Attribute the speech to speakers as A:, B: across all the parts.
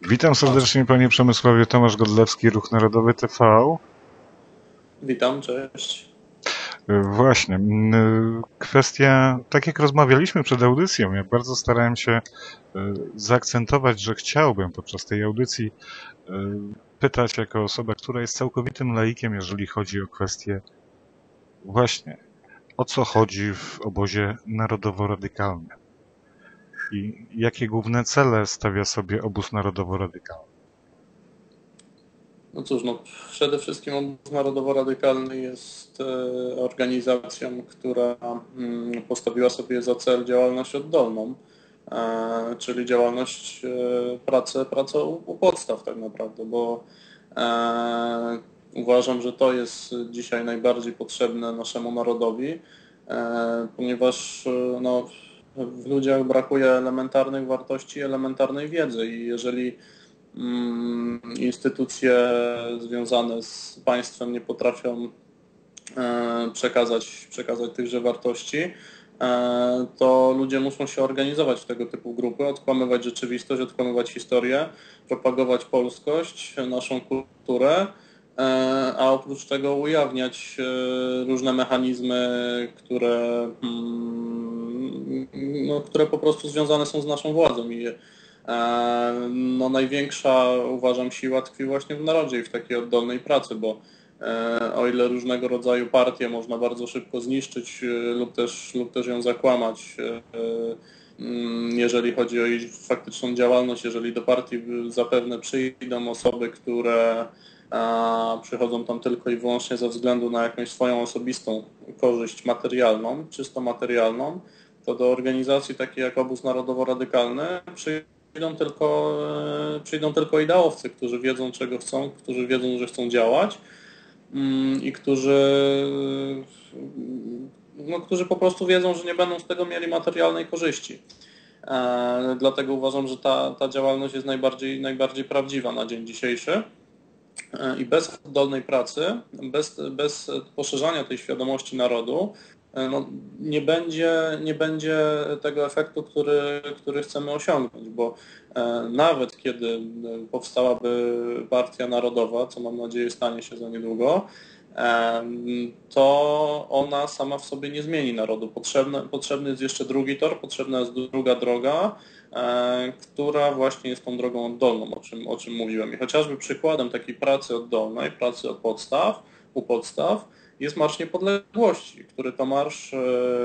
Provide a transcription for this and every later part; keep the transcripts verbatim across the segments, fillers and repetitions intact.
A: Witam serdecznie panie Przemysławie, Tomasz Godlewski, Ruch Narodowy T V.
B: Witam, cześć.
A: Właśnie, m, kwestia, tak jak rozmawialiśmy przed audycją, ja bardzo starałem się e, zaakcentować, że chciałbym podczas tej audycji e, pytać jako osoba, która jest całkowitym laikiem, jeżeli chodzi o kwestię właśnie, o co chodzi w obozie narodowo-radykalnym i jakie główne cele stawia sobie obóz narodowo-radykalny.
B: No cóż, no przede wszystkim Obóz Narodowo-Radykalny jest e, organizacją, która mm, postawiła sobie za cel działalność oddolną, e, czyli działalność, e, pracę, pracę u, u podstaw tak naprawdę, bo e, uważam, że to jest dzisiaj najbardziej potrzebne naszemu narodowi, e, ponieważ e, no, w ludziach brakuje elementarnych wartości, elementarnej wiedzy i jeżeli Mm, instytucje związane z państwem nie potrafią e, przekazać, przekazać tychże wartości, e, to ludzie muszą się organizować w tego typu grupy, odkłamywać rzeczywistość, odkłamywać historię, propagować polskość, naszą kulturę, e, a oprócz tego ujawniać e, różne mechanizmy, które, mm, no, które po prostu związane są z naszą władzą i E, no największa, uważam, siła tkwi właśnie w narodzie i w takiej oddolnej pracy, bo e, o ile różnego rodzaju partie można bardzo szybko zniszczyć e, lub też, lub też ją zakłamać, e, mm, jeżeli chodzi o jej faktyczną działalność, jeżeli do partii zapewne przyjdą osoby, które a, przychodzą tam tylko i wyłącznie ze względu na jakąś swoją osobistą korzyść materialną, czysto materialną, to do organizacji takiej jak Obóz Narodowo-Radykalny przyjdą tylko, e, przyjdą tylko ideałowcy, którzy wiedzą, czego chcą, którzy wiedzą, że chcą działać mm, i którzy, no, którzy po prostu wiedzą, że nie będą z tego mieli materialnej korzyści. E, Dlatego uważam, że ta, ta działalność jest najbardziej, najbardziej prawdziwa na dzień dzisiejszy. E, I bez oddolnej pracy, bez, bez poszerzania tej świadomości narodu, e, no, nie będzie, nie będzie tego efektu, który, który chcemy osiągnąć, bo e, nawet kiedy powstałaby Partia Narodowa, co mam nadzieję stanie się za niedługo, e, to ona sama w sobie nie zmieni narodu. Potrzebny, potrzebny jest jeszcze drugi tor, potrzebna jest druga droga, e, która właśnie jest tą drogą oddolną, o czym, o czym mówiłem. I chociażby przykładem takiej pracy oddolnej, pracy od podstaw, u podstaw, jest Marsz Niepodległości, który to marsz e,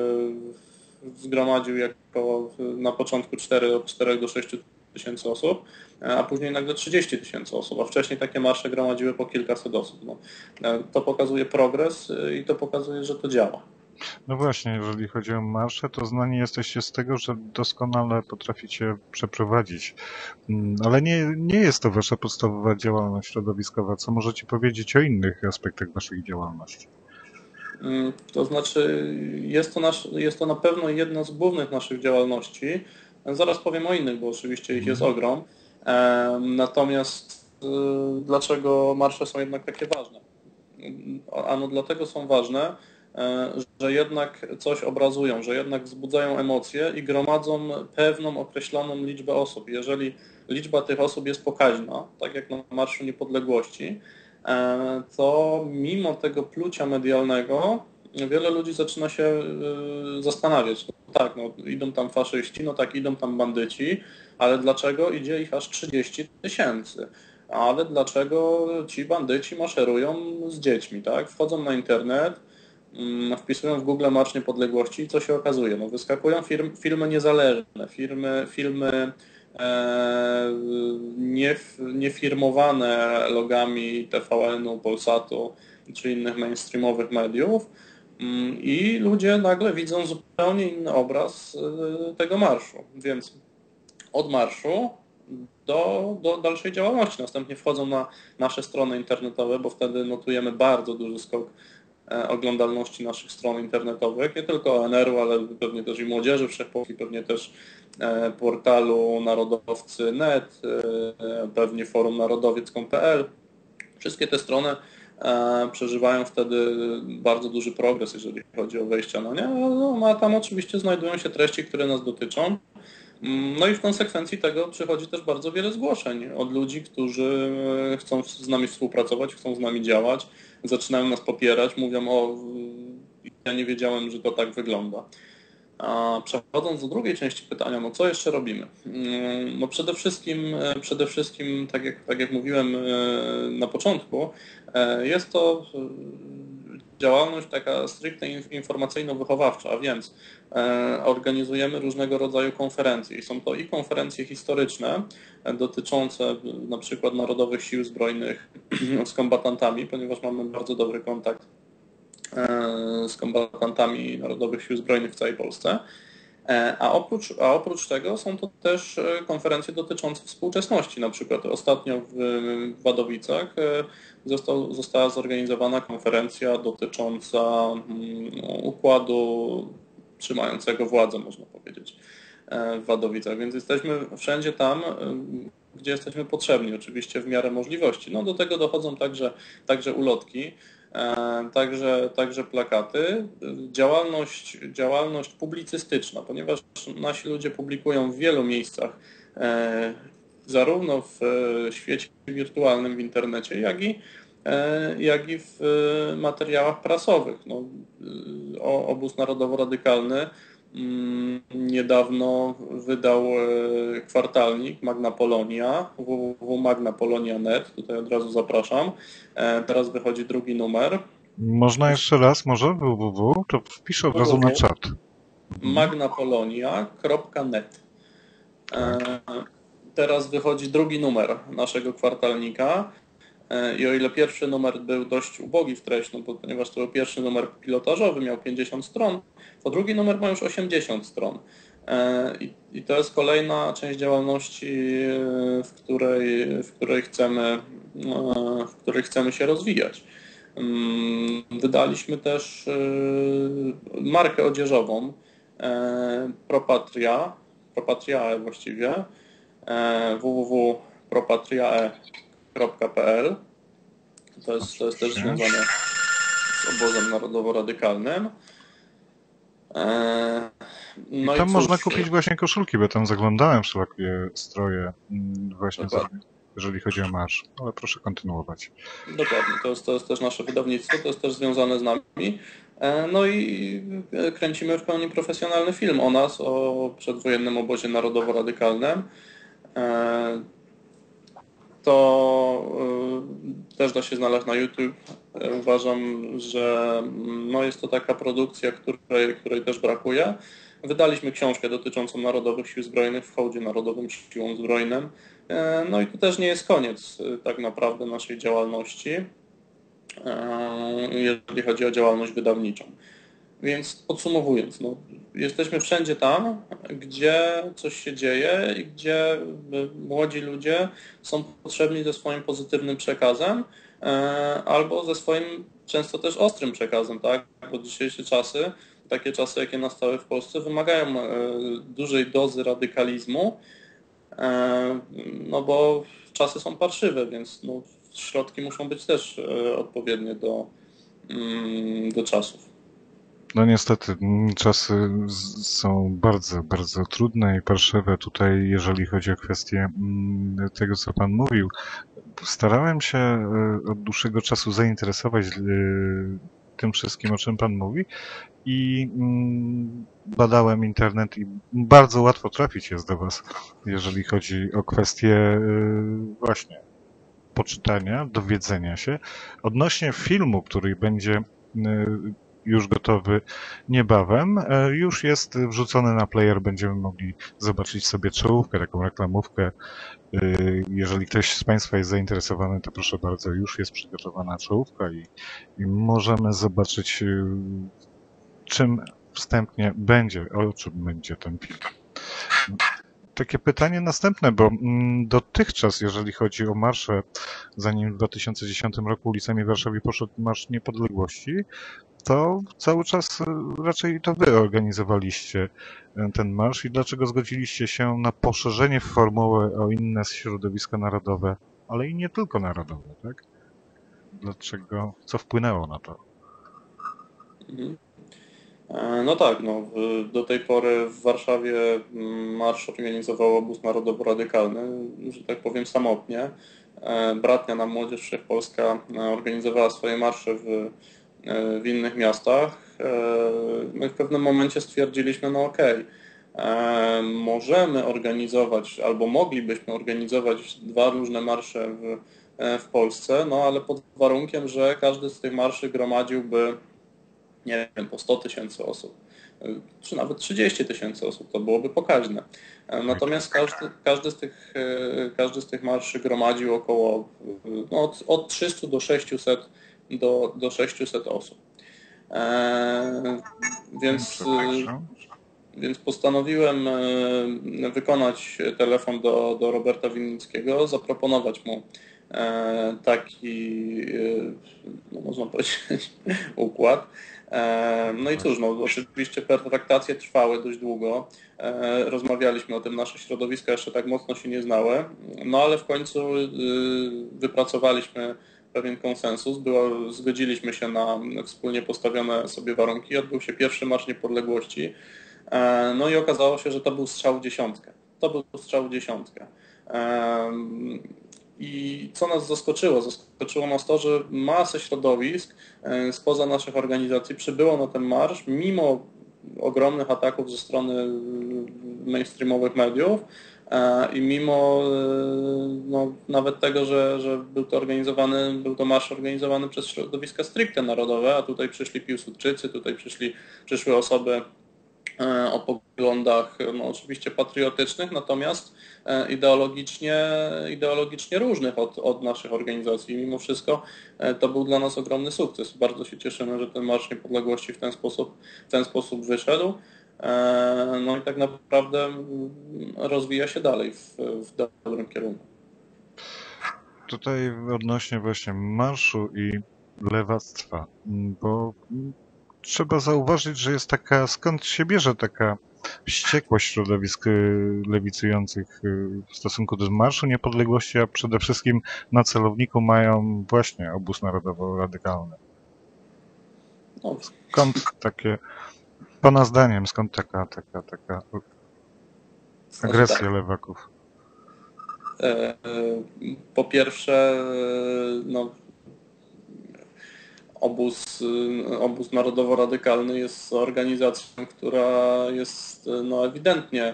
B: zgromadził jako na początku cztery, od czterech do sześciu tysięcy osób, a później nagle trzydzieści tysięcy osób, a wcześniej takie marsze gromadziły po kilkaset osób. No, e, to pokazuje progres e, i to pokazuje, że to działa.
A: No właśnie, jeżeli chodzi o marsze, to znani jesteście z tego, że doskonale potraficie przeprowadzić. Mm, Ale nie, nie jest to wasza podstawowa działalność środowiskowa. Co możecie powiedzieć o innych aspektach waszej działalności?
B: Mm, To znaczy, jest to, nasz, jest to na pewno jedna z głównych naszych działalności. Zaraz powiem o innych, bo oczywiście ich jest
A: Mhm.
B: ogrom. Em, Natomiast y, dlaczego marsze są jednak takie ważne? Ano dlatego są ważne, e, że jednak coś obrazują, że jednak wzbudzają emocje i gromadzą pewną określoną liczbę osób. Jeżeli liczba tych osób jest pokaźna, tak jak na Marszu Niepodległości, e, to mimo tego plucia medialnego wiele ludzi zaczyna się e, zastanawiać. No tak, no, idą tam faszyści, no tak, idą tam bandyci, ale dlaczego idzie ich aż trzydzieści tysięcy? Ale dlaczego ci bandyci maszerują z dziećmi, tak? Wchodzą na internet, mm, wpisują w Google Marsz Niepodległości i co się okazuje? No, wyskakują firm, filmy niezależne, firmy, filmy e, nie, niefirmowane logami T V N-u, Polsatu czy innych mainstreamowych mediów mm, i ludzie nagle widzą zupełnie inny obraz e, tego marszu. Więc od marszu do, do dalszej działalności. Następnie wchodzą na nasze strony internetowe, bo wtedy notujemy bardzo duży skok e, oglądalności naszych stron internetowych, nie tylko O N R-u, ale pewnie też i Młodzieży Wszechpolskiej, pewnie też e, portalu narodowcy kropka net, e, pewnie forum narodowiec kropka p l. Wszystkie te strony e, przeżywają wtedy bardzo duży progres, jeżeli chodzi o wejścia na nie, no, a tam oczywiście znajdują się treści, które nas dotyczą. No i w konsekwencji tego przychodzi też bardzo wiele zgłoszeń od ludzi, którzy chcą z nami współpracować, chcą z nami działać, zaczynają nas popierać, mówią: o, ja nie wiedziałem, że to tak wygląda. A przechodząc do drugiej części pytania, no co jeszcze robimy? No przede wszystkim, przede wszystkim tak jak, tak jak mówiłem na początku, jest to działalność taka stricte informacyjno-wychowawcza, a więc organizujemy różnego rodzaju konferencje. Są to i konferencje historyczne dotyczące na przykład Narodowych Sił Zbrojnych z kombatantami, ponieważ mamy bardzo dobry kontakt z kombatantami Narodowych Sił Zbrojnych w całej Polsce. A oprócz, a oprócz tego są to też konferencje dotyczące współczesności. Na przykład ostatnio w Wadowicach został, została zorganizowana konferencja dotycząca układu trzymającego władzę, można powiedzieć, w Wadowicach. Więc jesteśmy wszędzie tam, gdzie jesteśmy potrzebni, oczywiście w miarę możliwości. No do tego dochodzą także, także ulotki. Także, także plakaty, działalność, działalność publicystyczna, ponieważ nasi ludzie publikują w wielu miejscach, zarówno w świecie wirtualnym, w internecie, jak i, jak i w materiałach prasowych. No, Obóz Narodowo-Radykalny niedawno wydał kwartalnik Magna Polonia, w w w magna polonia kropka net, tutaj od razu zapraszam. Teraz wychodzi drugi numer.
A: Można jeszcze raz, może www, to wpiszę od razu na czat.
B: magna polonia kropka net.
A: Tak.
B: Teraz wychodzi drugi numer naszego kwartalnika. I o ile pierwszy numer był dość ubogi w treść, no bo ponieważ to był pierwszy numer pilotażowy, miał pięćdziesiąt stron, to drugi numer ma już osiemdziesiąt stron. I, i to jest kolejna część działalności, w której, w której chcemy, w której chcemy się rozwijać. Wydaliśmy też markę odzieżową Propatria, Propatriae właściwie, www kropka propatriae kropka p l. To jest, to jest też związane z obozem narodowo-radykalnym.
A: No I tam i można kupić właśnie koszulki, bo tam zaglądałem wszelakie stroje właśnie,
B: Dokładnie.
A: jeżeli chodzi o marsz. Ale proszę kontynuować.
B: Dokładnie, to jest, to jest też nasze wydawnictwo, to jest też związane z nami. No i kręcimy w pełni profesjonalny film o nas, o przedwojennym obozie narodowo-radykalnym. To też da się znaleźć na YouTube. Uważam, że no jest to taka produkcja, której, której też brakuje. Wydaliśmy książkę dotyczącą Narodowych Sił Zbrojnych w hołdzie Narodowym Siłom Zbrojnym. No i tu też nie jest koniec tak naprawdę naszej działalności, jeżeli chodzi o działalność wydawniczą. Więc podsumowując, no, jesteśmy wszędzie tam, gdzie coś się dzieje i gdzie młodzi ludzie są potrzebni ze swoim pozytywnym przekazem albo ze swoim często też ostrym przekazem, tak? Bo dzisiejsze czasy, takie czasy, jakie nastały w Polsce, wymagają dużej dozy radykalizmu, no bo czasy są parszywe, więc no, środki muszą być też odpowiednie do, do czasów.
A: No niestety, czasy są bardzo, bardzo trudne i parszywe tutaj, jeżeli chodzi o kwestię tego, co Pan mówił. Starałem się od dłuższego czasu zainteresować tym wszystkim, o czym Pan mówi i badałem internet i bardzo łatwo trafić jest do Was, jeżeli chodzi o kwestię właśnie poczytania, dowiedzenia się. Odnośnie filmu, który będzie już gotowy niebawem, już jest wrzucony na player, będziemy mogli zobaczyć sobie czołówkę, taką reklamówkę. Jeżeli ktoś z Państwa jest zainteresowany, to proszę bardzo, już jest przygotowana czołówka i, i możemy zobaczyć, czym wstępnie będzie, o czym będzie ten film. Takie pytanie następne, bo dotychczas, jeżeli chodzi o marsze, zanim w dwa tysiące dziesiątym roku ulicami Warszawy poszedł Marsz Niepodległości, to cały czas raczej to Wy organizowaliście ten marsz i dlaczego zgodziliście się na poszerzenie formuły o inne środowiska narodowe, ale i nie tylko narodowe, tak? Dlaczego, co wpłynęło na to?
B: No tak, no, do tej pory w Warszawie marsz organizował Obóz Narodowo-Radykalny, że tak powiem samotnie. Bratnia na Młodzież Wszechpolska organizowała swoje marsze w, w innych miastach. No i w pewnym momencie stwierdziliśmy, no okej, okay, możemy organizować, albo moglibyśmy organizować dwa różne marsze w, w Polsce, no ale pod warunkiem, że każdy z tych marszy gromadziłby, nie wiem, po sto tysięcy osób, czy nawet trzydzieści tysięcy osób, to byłoby pokaźne. Natomiast każdy, każdy, z, tych, każdy z tych marszy gromadził około no, od, od trzystu do sześciuset do, do sześciuset osób. Eee, więc, więc postanowiłem wykonać telefon do, do Roberta Winnickiego, zaproponować mu taki, no można powiedzieć, układ. No i cóż, no oczywiście pertraktacje trwały dość długo. Rozmawialiśmy o tym, nasze środowiska jeszcze tak mocno się nie znały, no ale w końcu wypracowaliśmy pewien konsensus, było, zgodziliśmy się na wspólnie postawione sobie warunki, odbył się pierwszy Marsz Niepodległości, no i okazało się, że to był strzał w dziesiątkę. To był strzał w dziesiątkę. I co nas zaskoczyło? Zaskoczyło nas to, że masę środowisk spoza naszych organizacji przybyło na ten marsz, mimo ogromnych ataków ze strony mainstreamowych mediów i mimo no, nawet tego, że, że był to organizowany, był to marsz organizowany przez środowiska stricte narodowe, a tutaj przyszli Piłsudczycy, tutaj przyszli, przyszły osoby o poglądach no, oczywiście patriotycznych, natomiast ideologicznie, ideologicznie różnych od, od naszych organizacji. Mimo wszystko to był dla nas ogromny sukces. Bardzo się cieszymy, że ten Marsz Niepodległości w ten sposób, w ten sposób wyszedł. No i tak naprawdę rozwija się dalej w, w dobrym kierunku.
A: Tutaj odnośnie właśnie marszu i lewactwa, bo trzeba zauważyć, że jest taka, skąd się bierze taka wściekłość środowisk lewicujących w stosunku do Marszu Niepodległości, a przede wszystkim na celowniku mają właśnie Obóz Narodowo-Radykalny. Skąd takie, pana zdaniem, skąd taka, taka, taka agresja lewaków?
B: Po pierwsze, no, Obóz, Obóz Narodowo-Radykalny jest organizacją, która jest no, ewidentnie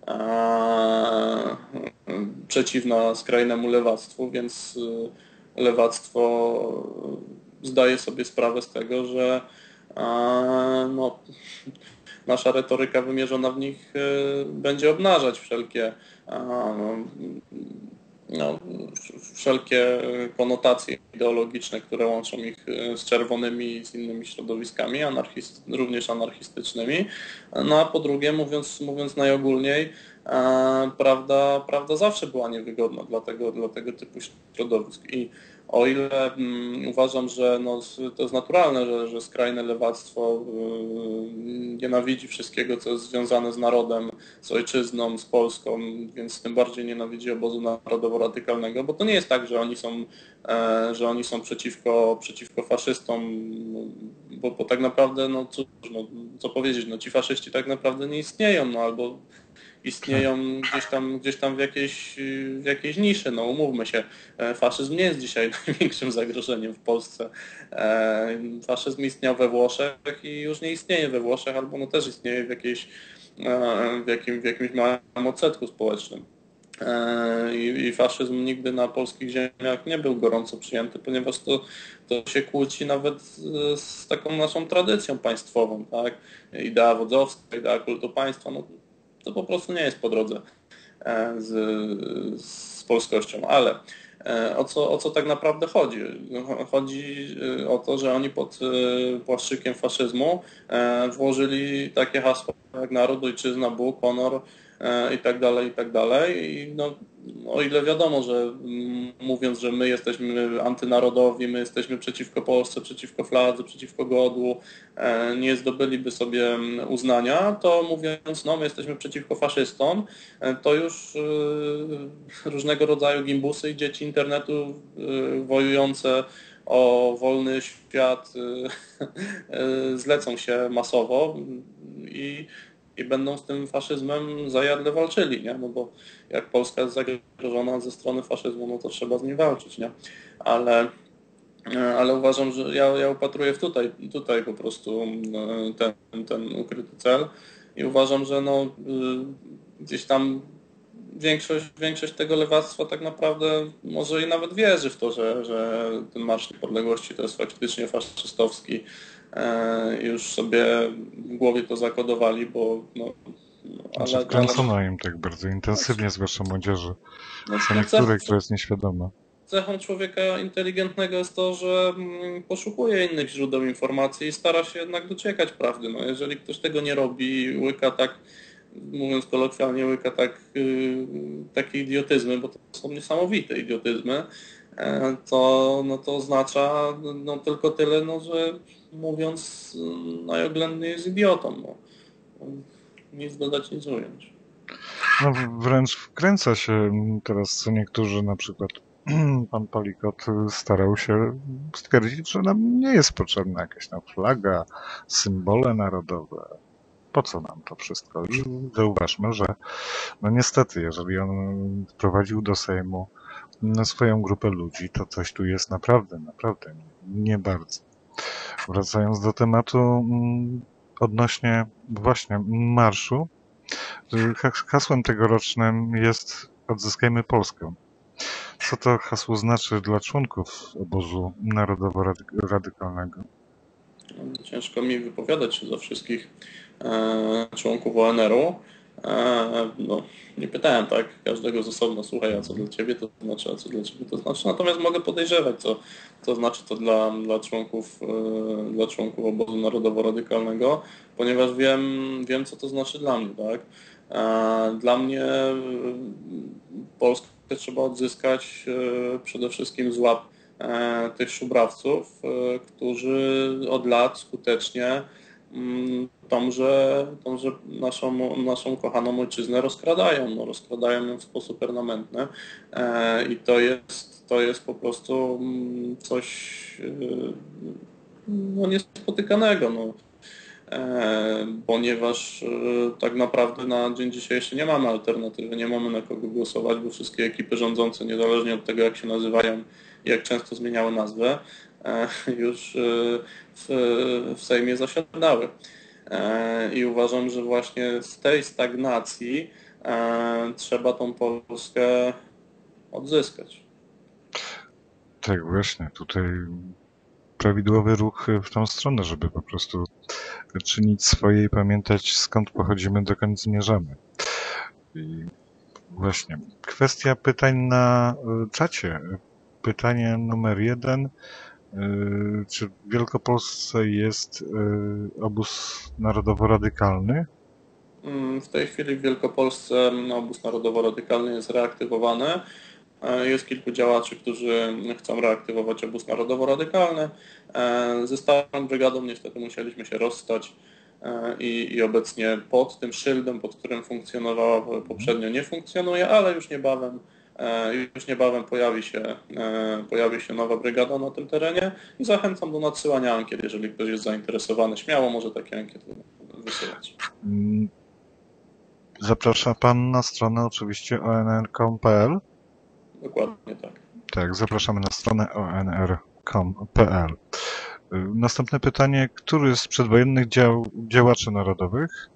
B: e, przeciwna skrajnemu lewactwu, więc lewactwo zdaje sobie sprawę z tego, że e, no, nasza retoryka wymierzona w nich będzie obnażać wszelkie no, wszelkie konotacje ideologiczne, które łączą ich z czerwonymi i z innymi środowiskami, anarchist, również anarchistycznymi. No a po drugie, mówiąc, mówiąc najogólniej, prawda, prawda zawsze była niewygodna dla tego, dla tego typu środowisk. I o ile um, uważam, że no, to jest naturalne, że, że skrajne lewactwo y, nienawidzi wszystkiego, co jest związane z narodem, z ojczyzną, z Polską, więc tym bardziej nienawidzi obozu narodowo-radykalnego, bo to nie jest tak, że oni są, e, że oni są przeciwko, przeciwko faszystom, bo, bo tak naprawdę, no cóż, no, co powiedzieć, no ci faszyści tak naprawdę nie istnieją, no albo istnieją gdzieś tam, gdzieś tam w jakiejś, w jakiejś niszy, no umówmy się. Faszyzm nie jest dzisiaj największym zagrożeniem w Polsce. Faszyzm istniał we Włoszech i już nie istnieje we Włoszech, albo no też istnieje w, jakiejś, w, jakim, w jakimś małym odsetku społecznym. I, I faszyzm nigdy na polskich ziemiach nie był gorąco przyjęty, ponieważ to, to się kłóci nawet z, z taką naszą tradycją państwową, tak? Idea wodzowska, idea kultu państwa, no, to po prostu nie jest po drodze z, z polskością, ale o co, o co tak naprawdę chodzi? Chodzi o to, że oni pod płaszczykiem faszyzmu włożyli takie hasła jak naród, ojczyzna, Bóg, honor i tak dalej, i tak dalej. I no, o ile wiadomo, że mm, mówiąc, że my jesteśmy antynarodowi, my jesteśmy przeciwko Polsce, przeciwko fladze, przeciwko godłu, e, nie zdobyliby sobie uznania, to mówiąc, no my jesteśmy przeciwko faszystom, e, to już e, różnego rodzaju gimbusy i dzieci internetu e, wojujące o wolny świat e, zlecą się masowo i i będą z tym faszyzmem zajadle walczyli, nie? No bo jak Polska jest zagrożona ze strony faszyzmu, no to trzeba z nim walczyć, nie? Ale, ale uważam, że ja, ja upatruję w tutaj, tutaj po prostu ten, ten ukryty cel i uważam, że no, gdzieś tam większość, większość tego lewactwa tak naprawdę może i nawet wierzy w to, że, że ten Marsz Niepodległości to jest faktycznie faszystowski. Już sobie w głowie to zakodowali, bo no,
A: Znaczy
B: ale,
A: wkręcono
B: ale
A: im tak bardzo intensywnie, zwłaszcza młodzieży.
B: no,
A: Są
B: no,
A: niektóre,
B: cech-
A: która jest nieświadoma.
B: cechą człowieka inteligentnego jest to, że mm, poszukuje innych źródeł informacji i stara się jednak dociekać prawdy. No, jeżeli ktoś tego nie robi, łyka tak, mówiąc kolokwialnie, łyka tak, yy, takie idiotyzmy, bo to są niesamowite idiotyzmy, e, to, no, to oznacza no, tylko tyle, no, że mówiąc yy, najoględniej jest idiotą. No. Nic dodać, nic ująć.
A: No wręcz wkręca się teraz co niektórzy, na przykład pan Palikot starał się stwierdzić, że nam nie jest potrzebna jakaś tam flaga, symbole narodowe. Po co nam to wszystko? I zauważmy, że no niestety, jeżeli on wprowadził do Sejmu na swoją grupę ludzi, to coś tu jest naprawdę, naprawdę nie bardzo. Wracając do tematu mm, odnośnie właśnie marszu, hasłem tegorocznym jest Odzyskajmy Polskę. Co to hasło znaczy dla członków obozu narodowo-radykalnego?
B: Ciężko mi wypowiadać się za wszystkich e, członków O N R-u. E, no, nie pytałem tak każdego z osobna, słuchaj, a co dla Ciebie to znaczy, a co dla Ciebie to znaczy. Natomiast mogę podejrzewać, co, co znaczy to dla, dla, członków, e, dla członków obozu narodowo-radykalnego, ponieważ wiem, wiem, co to znaczy dla mnie. Tak? E, dla mnie e, Polskę trzeba odzyskać e, przede wszystkim z łap e, tych szubrawców, e, którzy od lat skutecznie mm, tąże, tąże naszą, naszą kochaną ojczyznę rozkradają. No, rozkradają ją w sposób permanentny e, i to jest, to jest po prostu mm, coś e, no, niespotykanego. No. E, ponieważ e, tak naprawdę na dzień dzisiejszy nie mamy alternatywy, nie mamy na kogo głosować, bo wszystkie ekipy rządzące, niezależnie od tego jak się nazywają i jak często zmieniały nazwę, e, już e, w, w Sejmie zasiadały. E, I uważam, że właśnie z tej stagnacji e, trzeba tą Polskę odzyskać.
A: Tak, właśnie, tutaj prawidłowy ruch w tą stronę, żeby po prostu czynić swoje i pamiętać, skąd pochodzimy, dokąd zmierzamy. I właśnie, kwestia pytań na czacie. Pytanie numer jeden. Czy w Wielkopolsce jest obóz narodowo-radykalny?
B: W tej chwili w Wielkopolsce obóz narodowo-radykalny jest reaktywowany. Jest kilku działaczy, którzy chcą reaktywować obóz narodowo-radykalny. Ze Starą Brygadą niestety musieliśmy się rozstać i, i obecnie pod tym szyldem, pod którym funkcjonowała poprzednio, nie funkcjonuje, ale już niebawem, już niebawem pojawi się, pojawi się nowa brygada na tym terenie i zachęcam do nadsyłania ankiet, jeżeli ktoś jest zainteresowany, śmiało może takie ankiety wysyłać.
A: Zaprasza Pan na stronę oczywiście o n r kropka com kropka p l.
B: Dokładnie tak.
A: Tak, zapraszamy na stronę o n r kropka com kropka p l. Następne pytanie. Który z przedwojennych dział, działaczy narodowych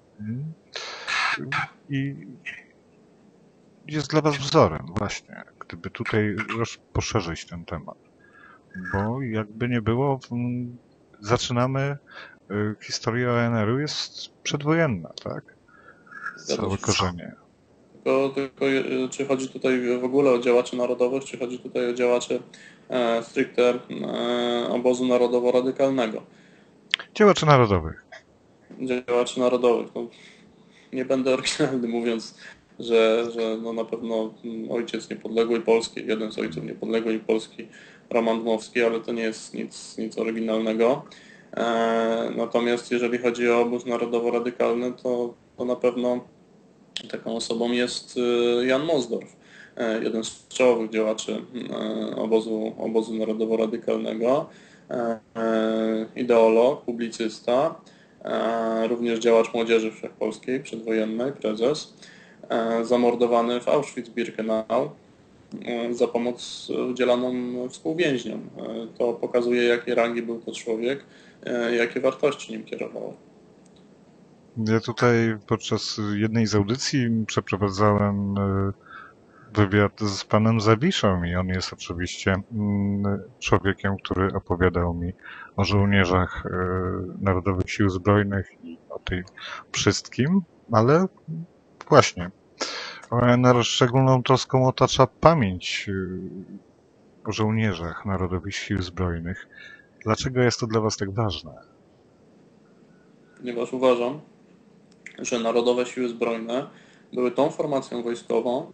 A: i jest dla Was wzorem właśnie, gdyby tutaj już poszerzyć ten temat? Bo jakby nie było, zaczynamy, historia O N R-u jest przedwojenna, tak? Całe korzenie.
B: Tylko, tylko czy chodzi tutaj w ogóle o działaczy narodowych, czy chodzi tutaj o działaczy e, stricte e, obozu narodowo-radykalnego?
A: Działaczy narodowych.
B: Działaczy narodowych. No, nie będę oryginalny mówiąc, że, że no na pewno ojciec niepodległej Polski, jeden z ojców niepodległej Polski, Roman Dmowski, ale to nie jest nic, nic oryginalnego. Natomiast jeżeli chodzi o obóz narodowo-radykalny, to, to na pewno taką osobą jest Jan Mosdorf, jeden z czołowych działaczy obozu, obozu narodowo-radykalnego, ideolog, publicysta, również działacz młodzieży wszechpolskiej przedwojennej, prezes, zamordowany w Auschwitz-Birkenau za pomoc udzielaną współwięźniom. To pokazuje, jakiej rangi był to człowiek, jakie wartości nim kierowało.
A: Ja tutaj podczas jednej z audycji przeprowadzałem wywiad z panem Zawiszą i on jest oczywiście człowiekiem, który opowiadał mi o żołnierzach Narodowych Sił Zbrojnych i o tym wszystkim, ale właśnie O N R szczególną troską otacza pamięć o żołnierzach Narodowych Sił Zbrojnych. Dlaczego jest to dla was tak ważne?
B: Ponieważ uważam, że Narodowe Siły Zbrojne były tą formacją wojskową,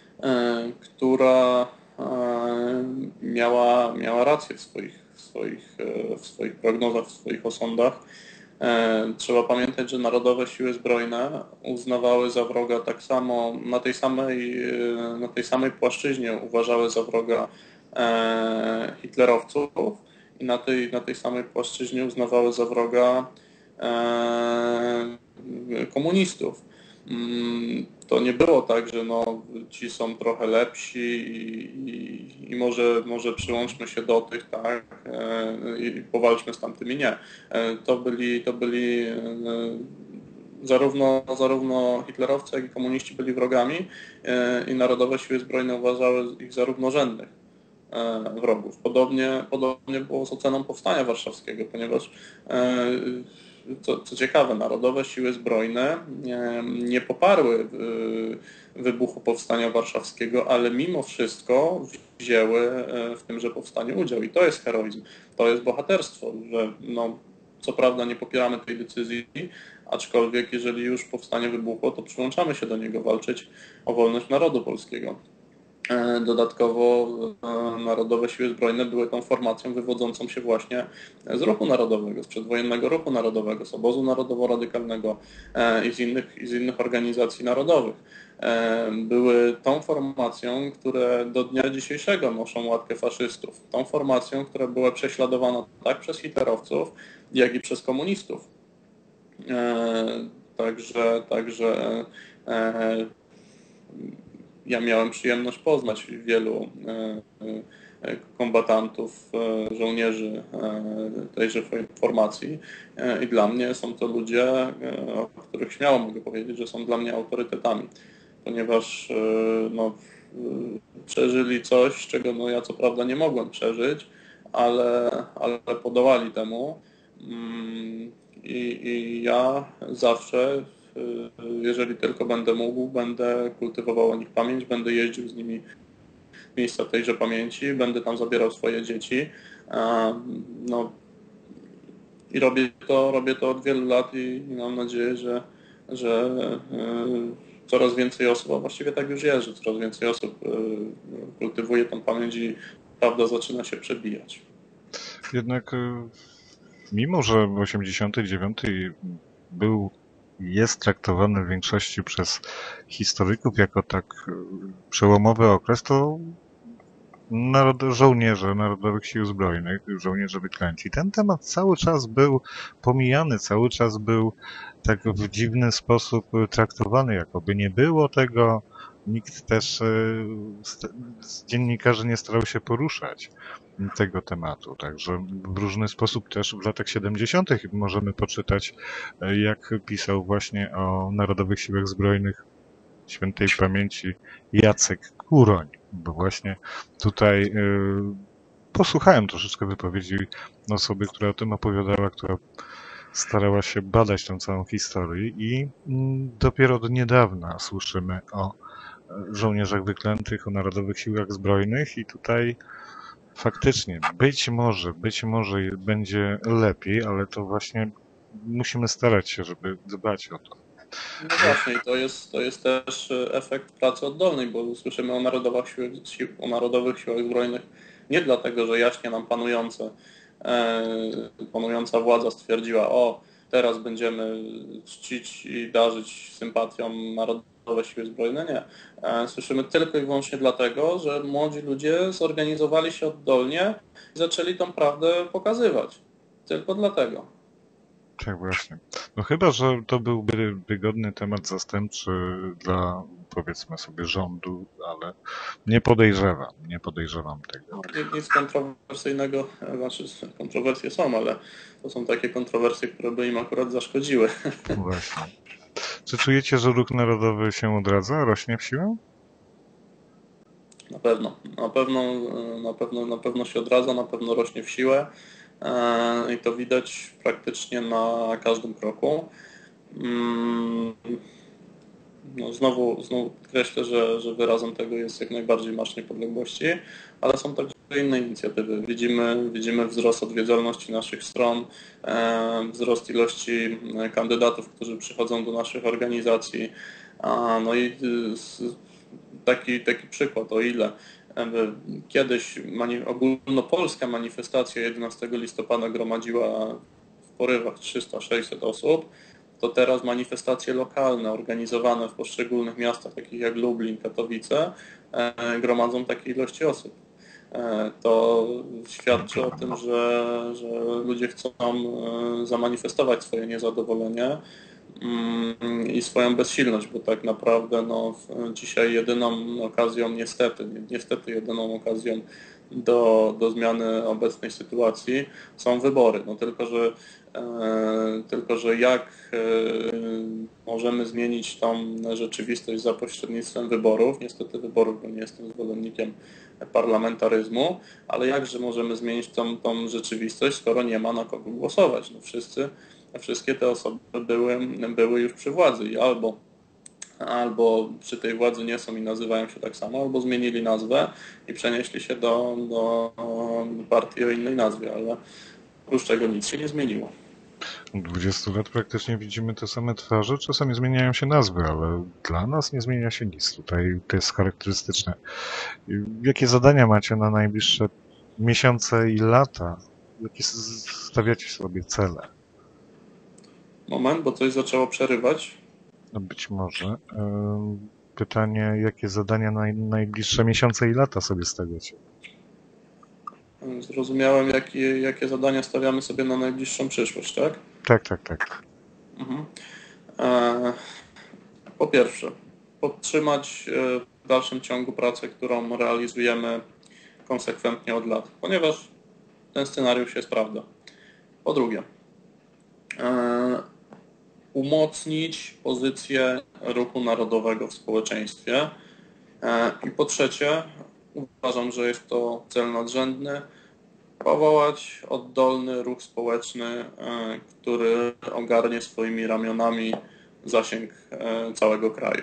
B: która miała, miała rację w swoich, w, swoich, w swoich prognozach, w swoich osądach. Trzeba pamiętać, że Narodowe Siły Zbrojne uznawały za wroga tak samo, na tej samej, na tej samej płaszczyźnie uważały za wroga hitlerowców i na tej, na tej samej płaszczyźnie uznawały za wroga komunistów. To nie było tak, że no, ci są trochę lepsi i, i, i może, może przyłączmy się do tych, tak, i powalczmy z tamtymi. Nie. To byli, to byli zarówno, zarówno hitlerowcy, jak i komuniści byli wrogami i Narodowe Siły Zbrojne uważały ich za równorzędnych wrogów. Podobnie, podobnie było z oceną Powstania Warszawskiego, ponieważ Co, co ciekawe, Narodowe Siły Zbrojne nie, nie poparły wybuchu Powstania Warszawskiego, ale mimo wszystko wzięły w tymże powstaniu udział. I to jest heroizm, to jest bohaterstwo, że no, co prawda nie popieramy tej decyzji, aczkolwiek jeżeli już powstanie wybuchło, to przyłączamy się do niego walczyć o wolność narodu polskiego. Dodatkowo Narodowe Siły Zbrojne były tą formacją wywodzącą się właśnie z ruchu narodowego, z przedwojennego ruchu narodowego, z obozu narodowo-radykalnego i z innych, i z innych organizacji narodowych. Były tą formacją, które do dnia dzisiejszego noszą łatkę faszystów. Tą formacją, która była prześladowana tak przez hitlerowców, jak i przez komunistów. Także, także ja miałem przyjemność poznać wielu kombatantów, żołnierzy tejże formacji i dla mnie są to ludzie, o których śmiało mogę powiedzieć, że są dla mnie autorytetami, ponieważ no, przeżyli coś, czego no, ja co prawda nie mogłem przeżyć, ale, ale podołali temu i, i ja zawsze, jeżeli tylko będę mógł, będę kultywował o nich pamięć, będę jeździł z nimi w miejsca tejże pamięci, będę tam zabierał swoje dzieci. No, i robię to, robię to od wielu lat i, i mam nadzieję, że, że coraz więcej osób, a właściwie tak już jest, że coraz więcej osób kultywuje tą pamięć i prawda zaczyna się przebijać.
A: Jednak mimo, że osiemdziesiąty dziewiąty był jest traktowany w większości przez historyków jako tak przełomowy okres, to narod, żołnierze Narodowych Sił Zbrojnych, żołnierze wyklęci, ten temat cały czas był pomijany, cały czas był tak w dziwny sposób traktowany, jakoby nie było tego. Nikt też z dziennikarzy nie starał się poruszać tego tematu. Także w różny sposób też w latach siedemdziesiątych możemy poczytać, jak pisał właśnie o Narodowych Siłach Zbrojnych świętej pamięci Jacek Kuroń. Bo właśnie tutaj yy, posłuchałem troszeczkę wypowiedzi osoby, która o tym opowiadała, która starała się badać tę całą historię i yy, dopiero od niedawna słyszymy o żołnierzach wyklętych, o Narodowych Siłach Zbrojnych i tutaj faktycznie być może, być może będzie lepiej, ale to właśnie musimy starać się, żeby dbać o to.
B: No właśnie, i to jest, to jest też efekt pracy oddolnej, bo słyszymy o narodowych, sił, sił, o narodowych siłach zbrojnych nie dlatego, że jaśnie nam panujące, e, panująca władza stwierdziła, o teraz będziemy czcić i darzyć sympatią narodowe siły zbrojne, nie. E, słyszymy tylko i wyłącznie dlatego, że młodzi ludzie zorganizowali się oddolnie i zaczęli tą prawdę pokazywać. Tylko dlatego.
A: Tak właśnie. No chyba, że to byłby wygodny temat zastępczy dla, powiedzmy sobie, rządu, ale nie podejrzewam, nie podejrzewam tego.
B: No, nie- nic kontrowersyjnego, znaczy kontrowersje są, ale to są takie kontrowersje, które by im akurat zaszkodziły.
A: Właśnie. Czy czujecie, że ruch narodowy się odradza, rośnie w siłę?
B: Na pewno, na pewno, na pewno, na pewno się odradza, na pewno rośnie w siłę e, i to widać praktycznie na każdym kroku. Mm, No znowu, znowu podkreślę, że, że wyrazem tego jest jak najbardziej Marsz Niepodległości, ale są także inne inicjatywy. Widzimy, widzimy wzrost odwiedzalności naszych stron, e, wzrost ilości kandydatów, którzy przychodzą do naszych organizacji. A, no i y, s- taki, taki przykład, o ile e, kiedyś mani ogólnopolska manifestacja jedenastego listopada gromadziła w porywach trzysta sześćset osób, to teraz manifestacje lokalne organizowane w poszczególnych miastach, takich jak Lublin, Katowice, e, gromadzą takiej ilości osób. E, To świadczy o tym, że, że ludzie chcą e, zamanifestować swoje niezadowolenie mm, i swoją bezsilność, bo tak naprawdę no, dzisiaj jedyną okazją, niestety, niestety jedyną okazją do, do zmiany obecnej sytuacji są wybory. No tylko, że, e, tylko, że jak e, możemy zmienić tą rzeczywistość za pośrednictwem wyborów, niestety wyborów, bo nie jestem zwolennikiem parlamentaryzmu, ale jakże możemy zmienić tą, tą rzeczywistość, skoro nie ma na kogo głosować. No wszyscy, wszystkie te osoby były, były już przy władzy i albo albo przy tej władzy nie są i nazywają się tak samo, albo zmienili nazwę i przenieśli się do, do partii o innej nazwie, ale oprócz tego nic się nie zmieniło.
A: Od dwudziestu lat praktycznie widzimy te same twarze, czasami zmieniają się nazwy, ale dla nas nie zmienia się nic. Tutaj to jest charakterystyczne. Jakie zadania macie na najbliższe miesiące i lata? Jakie stawiacie sobie cele?
B: Moment, bo coś zaczęło przerywać.
A: No być może. E, Pytanie, jakie zadania na najbliższe miesiące i lata sobie stawiacie?
B: Zrozumiałem, jakie, jakie zadania stawiamy sobie na najbliższą przyszłość, tak?
A: Tak, tak, tak.
B: Mhm. E, po pierwsze, podtrzymać e, w dalszym ciągu pracę, którą realizujemy konsekwentnie od lat, ponieważ ten scenariusz się sprawdza. Po drugie, e, umocnić pozycję ruchu narodowego w społeczeństwie. E, I po trzecie, uważam, że jest to cel nadrzędny, powołać oddolny ruch społeczny, e, który ogarnie swoimi ramionami zasięg e, całego kraju.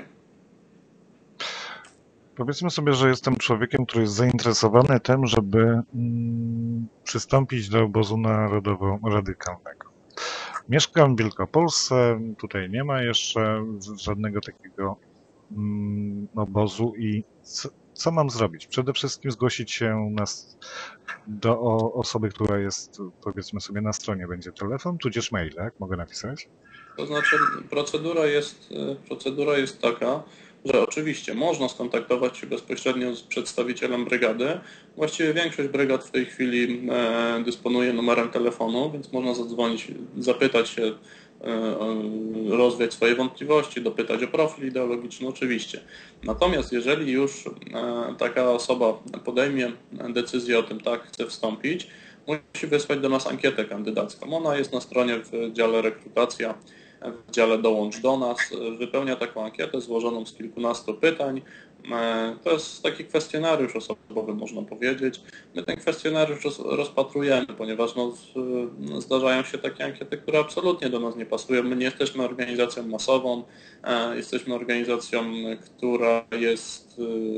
A: Powiedzmy sobie, że jestem człowiekiem, który jest zainteresowany tym, żeby mm, przystąpić do obozu narodowo-radykalnego. Mieszkam w Wielkopolsce, tutaj nie ma jeszcze żadnego takiego mm, obozu i co, co mam zrobić? Przede wszystkim zgłosić się na, do o, osoby, która jest, powiedzmy sobie, na stronie. Będzie telefon, tudzież mail, jak mogę napisać?
B: To znaczy procedura jest, procedura jest taka, że oczywiście można skontaktować się bezpośrednio z przedstawicielem brygady. Właściwie większość brygad w tej chwili e, dysponuje numerem telefonu, więc można zadzwonić, zapytać się, e, rozwiać swoje wątpliwości, dopytać o profil ideologiczny oczywiście. Natomiast jeżeli już e, taka osoba podejmie decyzję o tym, tak, chce wstąpić, musi wysłać do nas ankietę kandydacką. Ona jest na stronie w dziale rekrutacja, w dziale dołącz do nas. Wypełnia taką ankietę złożoną z kilkunastu pytań. To jest taki kwestionariusz osobowy, można powiedzieć. My ten kwestionariusz rozpatrujemy, ponieważ no, zdarzają się takie ankiety, które absolutnie do nas nie pasują. My nie jesteśmy organizacją masową, jesteśmy organizacją, która jest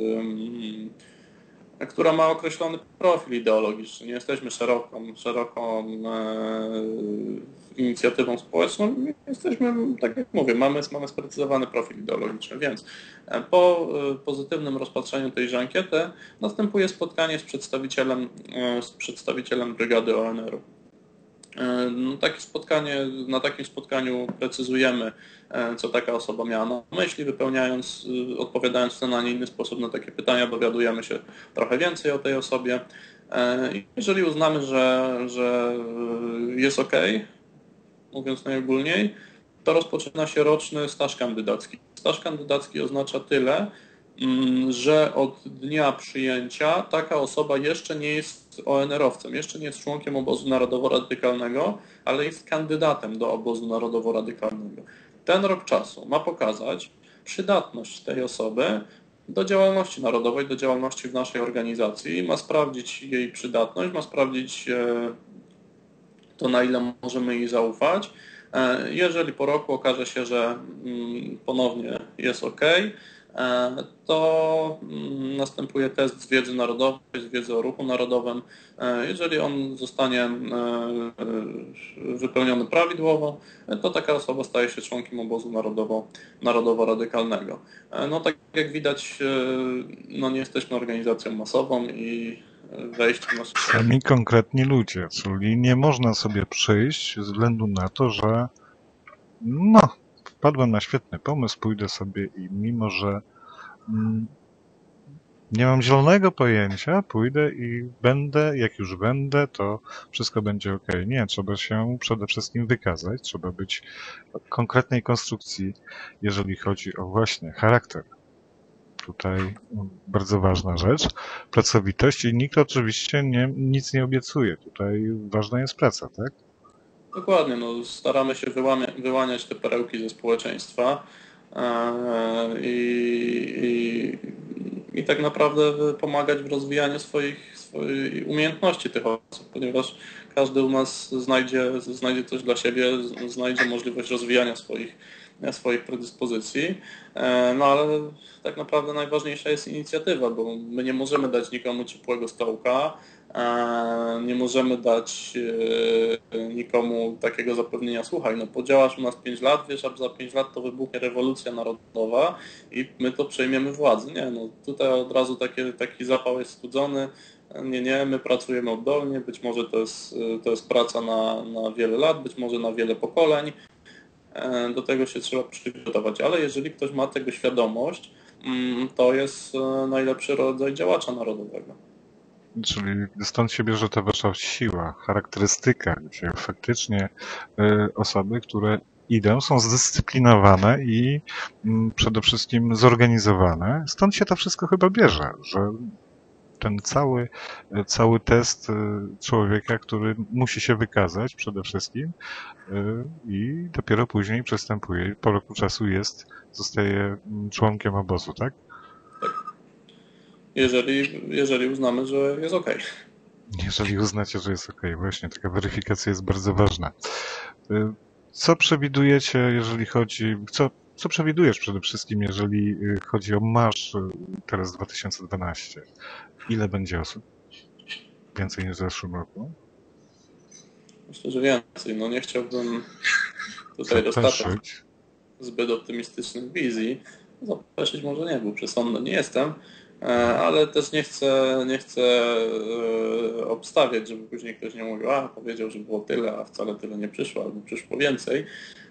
B: która ma określony profil ideologiczny. Nie jesteśmy szeroką, szeroką inicjatywą społeczną. Jesteśmy, tak jak mówię, mamy, mamy sprecyzowany profil ideologiczny, więc po pozytywnym rozpatrzeniu tejże ankiety następuje spotkanie z przedstawicielem, z przedstawicielem brygady O N R-u. No, takie spotkanie, na takim spotkaniu precyzujemy, co taka osoba miała na myśli, wypełniając, odpowiadając w ten, a nie inny sposób na takie pytania, dowiadujemy się trochę więcej o tej osobie. Jeżeli uznamy, że, że jest ok, mówiąc najogólniej, to rozpoczyna się roczny staż kandydacki. Staż kandydacki oznacza tyle, że od dnia przyjęcia taka osoba jeszcze nie jest O N R-owcem, jeszcze nie jest członkiem obozu narodowo-radykalnego, ale jest kandydatem do obozu narodowo-radykalnego. Ten rok czasu ma pokazać przydatność tej osoby do działalności narodowej, do działalności w naszej organizacji, ma sprawdzić jej przydatność, ma sprawdzić to, na ile możemy jej zaufać. Jeżeli po roku okaże się, że ponownie jest ok, to następuje test z wiedzy narodowej, z wiedzy o ruchu narodowym. Jeżeli on zostanie wypełniony prawidłowo, to taka osoba staje się członkiem obozu narodowo, narodowo-radykalnego. No tak jak widać, no nie jesteśmy organizacją masową i wejście na...
A: Sami konkretni ludzie, czyli nie można sobie przyjść ze względu na to, że no, wpadłem na świetny pomysł, pójdę sobie i mimo, że mm, nie mam zielonego pojęcia, pójdę i będę, jak już będę, to wszystko będzie ok. Nie, trzeba się przede wszystkim wykazać, trzeba być konkretnej konstrukcji, jeżeli chodzi o właśnie charakter. Tutaj bardzo ważna rzecz, pracowitość i nikt oczywiście nie, nic nie obiecuje. Tutaj ważna jest praca, tak?
B: Dokładnie, no, staramy się wyłamia, wyłaniać te perełki ze społeczeństwa i, i, i tak naprawdę pomagać w rozwijaniu swoich, swoich umiejętności tych osób, ponieważ każdy u nas znajdzie, znajdzie coś dla siebie, znajdzie możliwość rozwijania swoich, swoich predyspozycji, no ale tak naprawdę najważniejsza jest inicjatywa, bo my nie możemy dać nikomu ciepłego stołka, nie możemy dać nikomu takiego zapewnienia, słuchaj, no podziałasz u nas pięć lat, wiesz, a za pięć lat to wybuchnie rewolucja narodowa i my to przejmiemy władzę. Nie, no tutaj od razu takie, taki zapał jest studzony. Nie, nie, my pracujemy oddolnie, być może to jest, to jest praca na, na wiele lat, być może na wiele pokoleń. Do tego się trzeba przygotować, ale jeżeli ktoś ma tego świadomość, to jest najlepszy rodzaj działacza narodowego.
A: Czyli stąd się bierze ta wasza siła, charakterystyka, gdzie faktycznie y, osoby, które idą, są zdyscyplinowane i y, przede wszystkim zorganizowane. Stąd się to wszystko chyba bierze, że ten cały, cały test człowieka, który musi się wykazać przede wszystkim i dopiero później przystępuje, po roku czasu jest, zostaje członkiem obozu, tak?
B: Jeżeli, jeżeli uznamy, że jest ok.
A: Jeżeli uznacie, że jest ok, właśnie taka weryfikacja jest bardzo ważna. Co przewidujecie, jeżeli chodzi, co, co przewidujesz przede wszystkim, jeżeli chodzi o marsz teraz dwa tysiące dwanaście? Ile będzie osób? Więcej niż w zeszłym roku?
B: Myślę, że więcej. No nie chciałbym tutaj roztaczać zbyt optymistycznych wizji. Zapeszyć może nie był przesądny, nie jestem, ale też nie chcę, nie chcę obstawiać, żeby później ktoś nie mówił, a powiedział, że było tyle, a wcale tyle nie przyszło, albo przyszło więcej.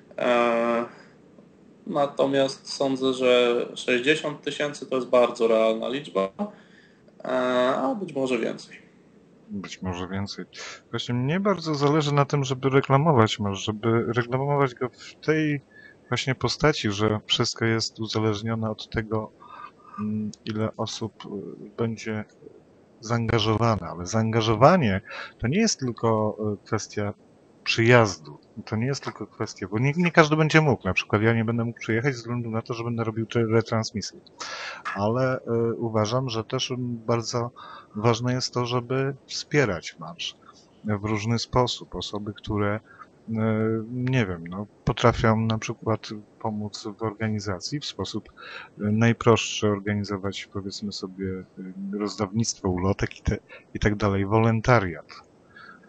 B: Natomiast sądzę, że sześćdziesiąt tysięcy to jest bardzo realna liczba, a być może więcej.
A: Być może więcej. Właśnie mnie bardzo zależy na tym, żeby reklamować marsz, żeby reklamować go w tej właśnie postaci, że wszystko jest uzależnione od tego, ile osób będzie zaangażowane. Ale zaangażowanie to nie jest tylko kwestia przyjazdu. To nie jest tylko kwestia, bo nie, nie każdy będzie mógł. Na przykład ja nie będę mógł przyjechać ze względu na to, że będę robił retransmisję. Ale y, uważam, że też bardzo ważne jest to, żeby wspierać marsz w różny sposób. Osoby, które y, nie wiem, no, potrafią na przykład pomóc w organizacji w sposób najprostszy, organizować powiedzmy sobie rozdawnictwo ulotek i, te, i tak dalej, wolontariat.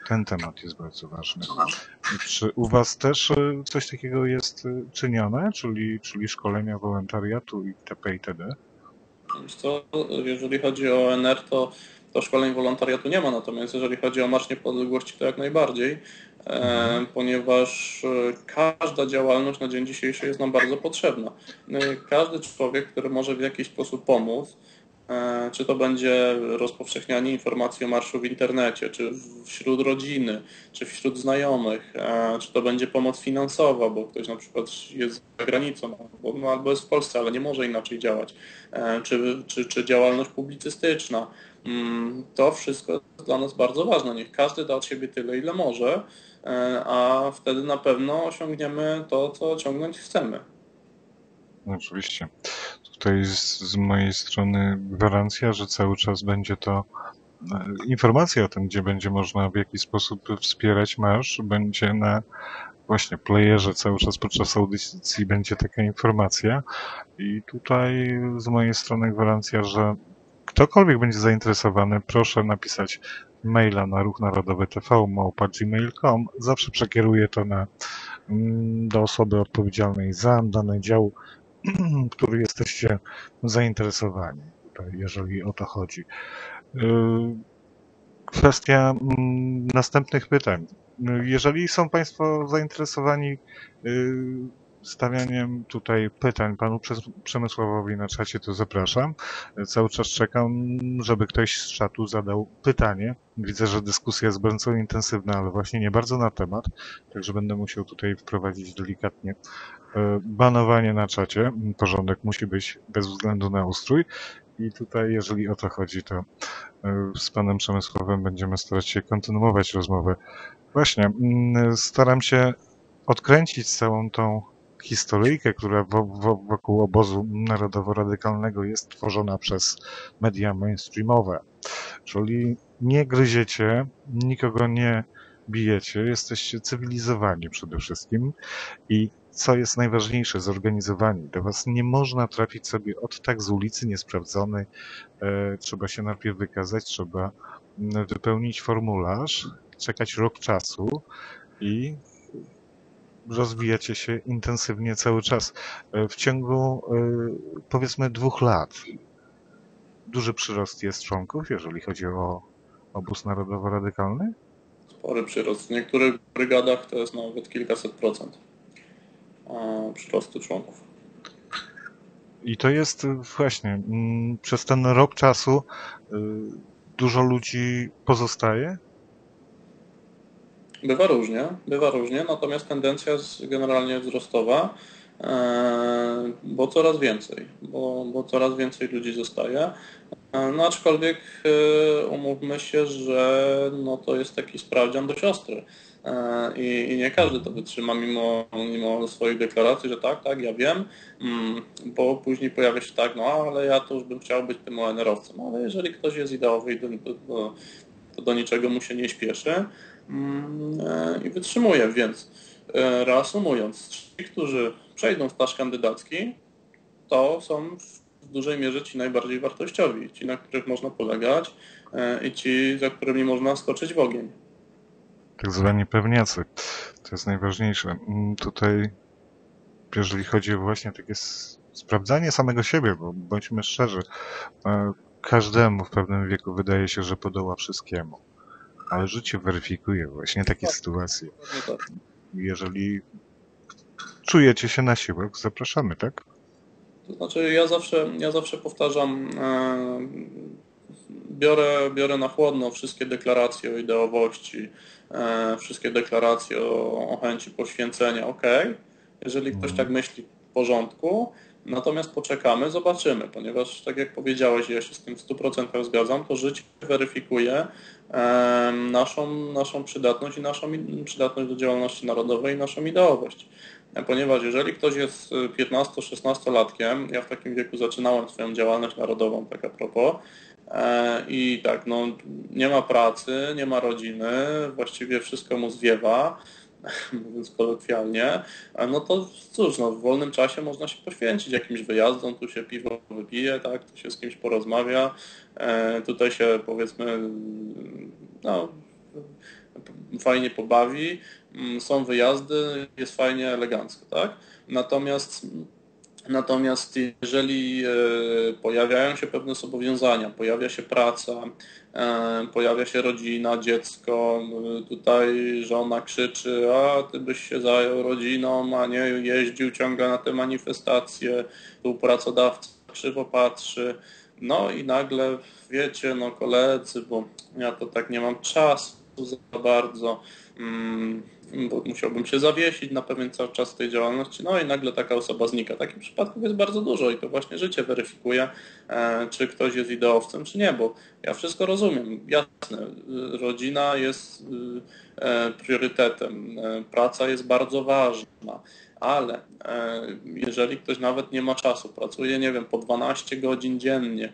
A: ten temat jest bardzo ważny. Czy u Was też coś takiego jest czynione, czyli, czyli szkolenia wolontariatu itp. itd.?
B: Wiesz co, jeżeli chodzi o O N R, to, to szkoleń wolontariatu nie ma, natomiast jeżeli chodzi o Marsz Niepodległości, to jak najbardziej,
A: Mhm.
B: e, ponieważ każda działalność na dzień dzisiejszy jest nam bardzo potrzebna. Każdy człowiek, który może w jakiś sposób pomóc, czy to będzie rozpowszechnianie informacji o marszu w internecie, czy wśród rodziny, czy wśród znajomych, czy to będzie pomoc finansowa, bo ktoś na przykład jest za granicą albo, albo jest w Polsce, ale nie może inaczej działać, czy, czy, czy działalność publicystyczna. To wszystko jest dla nas bardzo ważne. Niech każdy da od siebie tyle, ile może, a wtedy na pewno osiągniemy to, co osiągnąć chcemy.
A: Oczywiście. Tutaj z, z mojej strony gwarancja, że cały czas będzie to informacja o tym, gdzie będzie można w jakiś sposób wspierać marsz, będzie na właśnie playerze cały czas podczas audycji będzie taka informacja i tutaj z mojej strony gwarancja, że ktokolwiek będzie zainteresowany, proszę napisać maila na ruch narodowy t v małpa gmail kropka com. Zawsze przekieruję to na, do osoby odpowiedzialnej za dany dział, który jesteście zainteresowani, tutaj, jeżeli o to chodzi. Kwestia następnych pytań. Jeżeli są Państwo zainteresowani stawianiem tutaj pytań panu Przemysławowi na czacie, to zapraszam. Cały czas czekam, żeby ktoś z czatu zadał pytanie. Widzę, że dyskusja jest bardzo intensywna, ale właśnie nie bardzo na temat, także będę musiał tutaj wprowadzić delikatnie banowanie na czacie. Porządek musi być bez względu na ustrój. I tutaj, jeżeli o to chodzi, to z panem Przemysławem będziemy starać się kontynuować rozmowę. Właśnie, staram się odkręcić całą tą historyjkę, która wokół obozu narodowo-radykalnego jest tworzona przez media mainstreamowe. Czyli nie gryziecie, nikogo nie bijecie, jesteście cywilizowani przede wszystkim i co jest najważniejsze, zorganizowani. Do was nie można trafić sobie od tak z ulicy niesprawdzony. E, trzeba się najpierw wykazać, trzeba wypełnić formularz, czekać rok czasu i rozwijacie się intensywnie cały czas. E, w ciągu e, powiedzmy dwóch lat duży przyrost jest członków, jeżeli chodzi o obóz narodowo-radykalny?
B: Spory przyrost. W niektórych brygadach to jest nawet kilkaset procent przyrostu członków.
A: I to jest właśnie, przez ten rok czasu dużo ludzi pozostaje?
B: Bywa różnie, bywa różnie, natomiast tendencja jest generalnie wzrostowa, bo coraz więcej, bo, bo coraz więcej ludzi zostaje. No aczkolwiek umówmy się, że no to jest taki sprawdzian dość ostry i, i nie każdy to wytrzyma mimo, mimo swoich deklaracji, że tak, tak, ja wiem, bo później pojawia się tak, no ale ja to już bym chciał być tym O N R-owcem, ale jeżeli ktoś jest ideowy i do, do, to do niczego mu się nie śpieszy i wytrzymuje, więc reasumując, ci, którzy przejdą staż kandydacki, to są w dużej mierze ci najbardziej wartościowi, ci, na których można polegać i ci, za którymi można skoczyć w ogień.
A: Tak zwani pewniacy. To jest najważniejsze. Tutaj, jeżeli chodzi o właśnie takie sprawdzanie samego siebie, bo bądźmy szczerzy, każdemu w pewnym wieku wydaje się, że podoła wszystkiemu. Ale życie weryfikuje właśnie takie tak, sytuacje.
B: Tak.
A: Jeżeli czujecie się na siłach, zapraszamy, tak?
B: To znaczy ja zawsze, ja zawsze powtarzam, e, biorę, biorę na chłodno wszystkie deklaracje o ideowości, e, wszystkie deklaracje o, o chęci poświęcenia, ok, jeżeli ktoś tak myśli, w porządku, natomiast poczekamy, zobaczymy, ponieważ tak jak powiedziałeś, ja się z tym w stu procentach zgadzam, to życie weryfikuje e, naszą, naszą przydatność i naszą przydatność do działalności narodowej i naszą ideowość. Ponieważ jeżeli ktoś jest piętnasto-szesnastolatkiem, ja w takim wieku zaczynałem swoją działalność narodową, tak a propos, i tak, no nie ma pracy, nie ma rodziny, właściwie wszystko mu zwiewa, mówiąc kolokwialnie, no to cóż, no w wolnym czasie można się poświęcić jakimś wyjazdom, tu się piwo wypije, tak, tu się z kimś porozmawia, tutaj się powiedzmy, no fajnie pobawi, są wyjazdy, jest fajnie, elegancko, tak? Natomiast Natomiast jeżeli pojawiają się pewne zobowiązania, pojawia się praca, pojawia się rodzina, dziecko, tutaj żona krzyczy, a ty byś się zajął rodziną, a nie jeździł ciągle na te manifestacje, tu pracodawca krzywo patrzy, no i nagle wiecie, no koledzy, bo ja to tak nie mam czasu za bardzo, bo musiałbym się zawiesić na pewien cały czas tej działalności, no i nagle taka osoba znika. Takich przypadków jest bardzo dużo i to właśnie życie weryfikuje, czy ktoś jest ideowcem, czy nie, bo ja wszystko rozumiem, jasne, rodzina jest priorytetem, praca jest bardzo ważna, ale jeżeli ktoś nawet nie ma czasu, pracuje, nie wiem, po dwanaście godzin dziennie,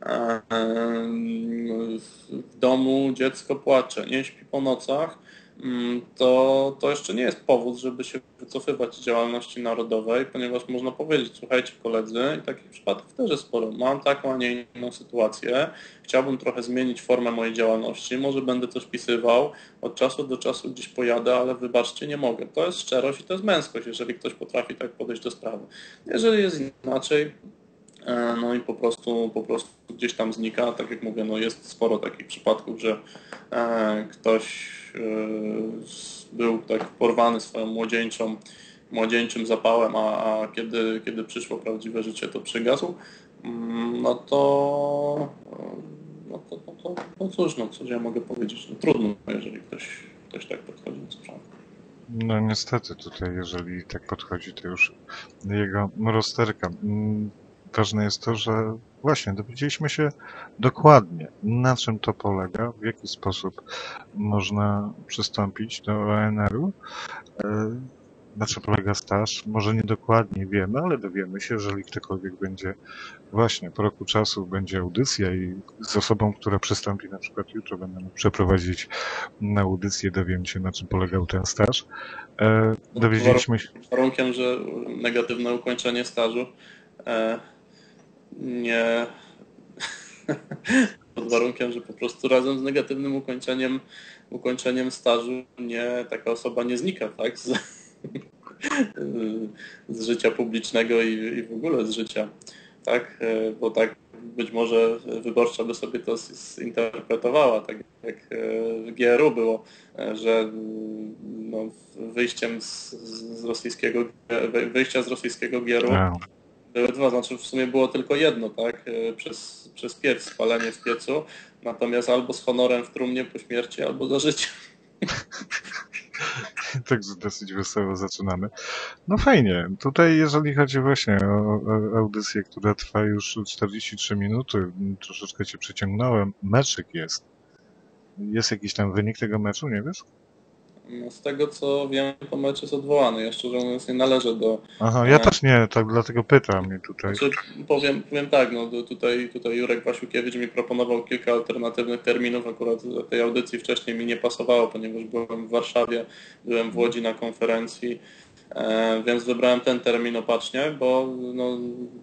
B: w domu dziecko płacze, nie śpi po nocach, to, to jeszcze nie jest powód, żeby się wycofywać z działalności narodowej, ponieważ można powiedzieć, słuchajcie koledzy, i takich przypadków też jest sporo, mam taką, a nie inną sytuację, chciałbym trochę zmienić formę mojej działalności, może będę coś pisywał, od czasu do czasu gdzieś pojadę, ale wybaczcie, nie mogę. To jest szczerość i to jest męskość, jeżeli ktoś potrafi tak podejść do sprawy. Jeżeli jest inaczej, no i po prostu, po prostu gdzieś tam znika, tak jak mówię, no jest sporo takich przypadków, że ktoś był tak porwany swoją młodzieńczą, młodzieńczym zapałem, a, a kiedy, kiedy przyszło prawdziwe życie, to przygasł, no to, no to, no to no cóż, no cóż ja mogę powiedzieć, no trudno, jeżeli ktoś, ktoś tak podchodzi do sprawy.
A: No niestety tutaj, jeżeli tak podchodzi, to już jego rozterka. Ważne jest to, że właśnie dowiedzieliśmy się dokładnie, na czym to polega, w jaki sposób można przystąpić do O N R-u, na czym polega staż. Może nie dokładnie wiemy, ale dowiemy się, jeżeli ktokolwiek będzie właśnie po roku czasu będzie audycja i z osobą, która przystąpi na przykład jutro, będę mógł przeprowadzić na audycję, dowiem się, na czym polegał ten staż. Dowiedzieliśmy się...
B: Warunkiem, że negatywne ukończenie stażu nie... pod warunkiem, że po prostu razem z negatywnym ukończeniem, ukończeniem stażu nie, taka osoba nie znika, tak? Z, z życia publicznego i, i w ogóle z życia, tak? Bo tak być może wyborcza by sobie to zinterpretowała, tak jak w G R U było, że no, wyjściem z, z rosyjskiego, wyjścia z rosyjskiego G R U były dwa, znaczy w sumie było tylko jedno, tak, przez, przez piec, spalenie w piecu, natomiast albo z honorem w trumnie po śmierci, albo za życia.
A: Także dosyć wesoło zaczynamy. No fajnie, tutaj jeżeli chodzi właśnie o, o audycję, która trwa już czterdzieści trzy minuty, troszeczkę cię przyciągnąłem, meczyk jest. Jest jakiś tam wynik tego meczu, nie wiesz?
B: No, z tego co wiem, to mecz jest odwołany. Ja szczerze mówiąc nie należę do...
A: Aha, ja też nie, tak dlatego pytam mnie tutaj.
B: Znaczy, powiem, powiem tak, no tutaj, tutaj Jurek Wasiukiewicz mi proponował kilka alternatywnych terminów, akurat do tej audycji wcześniej mi nie pasowało, ponieważ byłem w Warszawie, byłem w Łodzi na konferencji, e, więc wybrałem ten termin opacznie, bo no,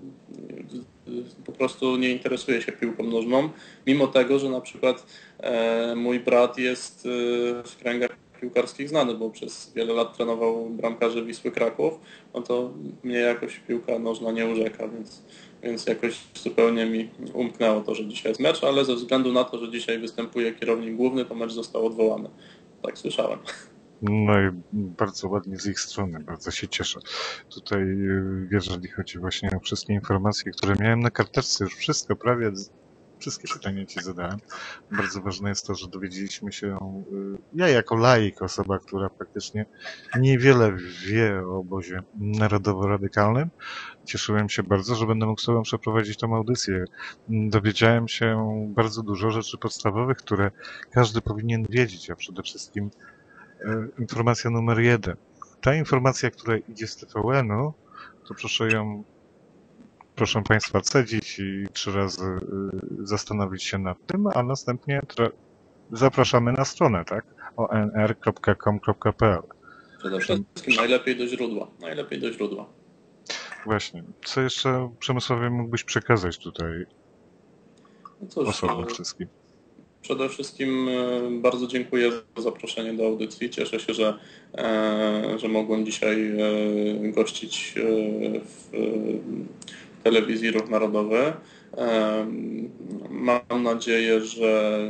B: po prostu nie interesuję się piłką nożną, mimo tego, że na przykład e, mój brat jest e, w kręgach piłkarskich znany, bo przez wiele lat trenował bramkarzy Wisły Kraków, no to mnie jakoś piłka nożna nie urzeka, więc, więc jakoś zupełnie mi umknęło to, że dzisiaj jest mecz, ale ze względu na to, że dzisiaj występuje kierownik główny, to mecz został odwołany. Tak słyszałem.
A: No i bardzo ładnie z ich strony, bardzo się cieszę. Tutaj, jeżeli chodzi właśnie o wszystkie informacje, które miałem na karteczce, już wszystko prawie, wszystkie pytania ci zadałem. Bardzo ważne jest to, że dowiedzieliśmy się, ja jako laik, osoba, która praktycznie niewiele wie o obozie narodowo-radykalnym, cieszyłem się bardzo, że będę mógł z tobą przeprowadzić tą audycję. Dowiedziałem się bardzo dużo rzeczy podstawowych, które każdy powinien wiedzieć, a przede wszystkim informacja numer jeden. Ta informacja, która idzie z T V N-u, to proszę ją, proszę Państwa, cedzić i trzy razy zastanowić się nad tym, a następnie zapraszamy na stronę, tak? o n r kropka com kropka p l.
B: Przede wszystkim najlepiej do źródła. Najlepiej do źródła.
A: Właśnie. Co jeszcze Przemysławie mógłbyś przekazać tutaj
B: no cóż,
A: osobom wszystkim?
B: Przede wszystkim e, bardzo dziękuję za zaproszenie do audycji. Cieszę się, że, e, że mogłem dzisiaj e, gościć e, w telewizji Ruch Narodowy. E, Mam nadzieję, że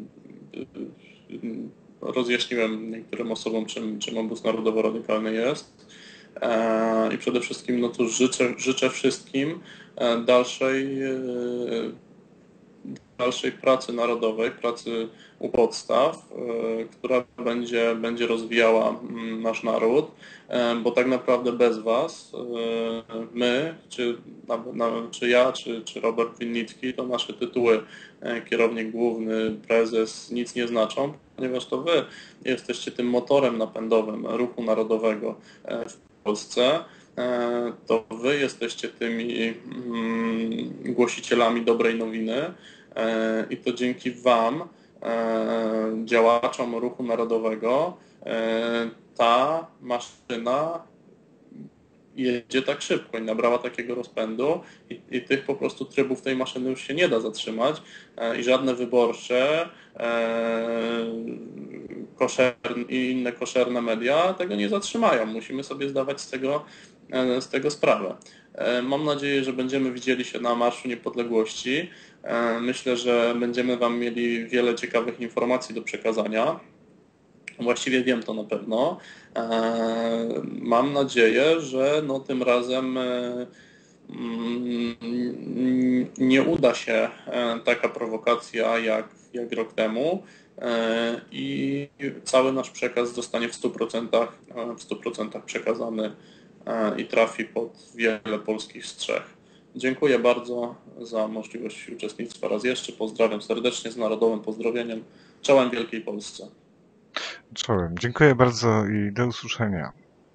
B: e, rozjaśniłem niektórym osobom, czym, czym obóz narodowo-radykalny jest. E, I przede wszystkim no to życzę, życzę wszystkim e, dalszej e, dalszej pracy narodowej, pracy u podstaw, e, która będzie, będzie rozwijała mm, nasz naród, e, bo tak naprawdę bez Was, e, my, czy, na, na, czy ja, czy, czy Robert Winnicki, to nasze tytuły e, kierownik główny, prezes nic nie znaczą, ponieważ to Wy jesteście tym motorem napędowym ruchu narodowego e, w Polsce. E, To Wy jesteście tymi mm, głosicielami dobrej nowiny, i to dzięki Wam, działaczom ruchu narodowego, ta maszyna jedzie tak szybko i nabrała takiego rozpędu i, i tych po prostu trybów tej maszyny już się nie da zatrzymać i żadne wyborcze koszerne, i inne koszerne media tego nie zatrzymają. Musimy sobie zdawać z tego, z tego sprawę. Mam nadzieję, że będziemy widzieli się na Marszu Niepodległości. Myślę, że będziemy Wam mieli wiele ciekawych informacji do przekazania. Właściwie wiem to na pewno. Mam nadzieję, że no tym razem nie uda się taka prowokacja jak, jak rok temu i cały nasz przekaz zostanie w stu procentach, w stu procentach przekazany i trafi pod wiele polskich strzech. Dziękuję bardzo za możliwość uczestnictwa raz jeszcze. Pozdrawiam serdecznie z narodowym pozdrowieniem. Czołem Wielkiej Polsce.
A: Czołem. Dziękuję bardzo i do usłyszenia.